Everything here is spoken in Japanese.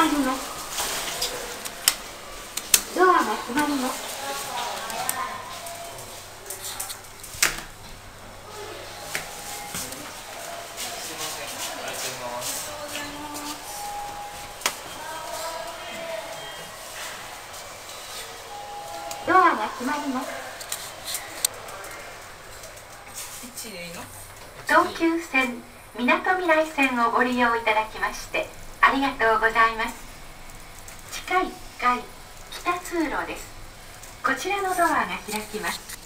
参ります。ドアが閉まります。ドアが閉まります。東急線みなとみらい線をご利用いただきましてありがとうございます。地下1階北通路です。こちらのドアが開きます。